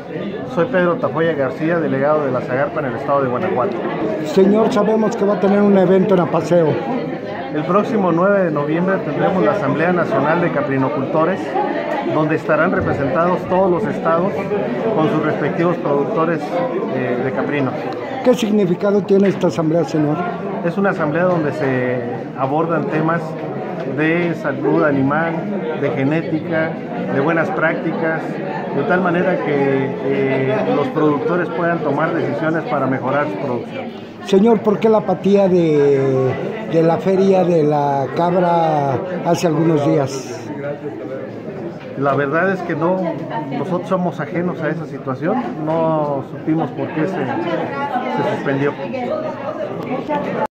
Soy Pedro Tafoya García, delegado de la Zagarpa en el estado de Guanajuato. Señor, sabemos que va a tener un evento en Apaseo. El próximo 9 de noviembre tendremos la Asamblea Nacional de Caprinocultores, donde estarán representados todos los estados con sus respectivos productores de caprinos. ¿Qué significado tiene esta asamblea, señor? Es una asamblea donde se abordan temas de salud animal, de genética, de buenas prácticas, de tal manera que los productores puedan tomar decisiones para mejorar su producción. Señor, ¿por qué la apatía de la feria de la cabra hace algunos días? La verdad es que nosotros somos ajenos a esa situación, no supimos por qué se suspendió.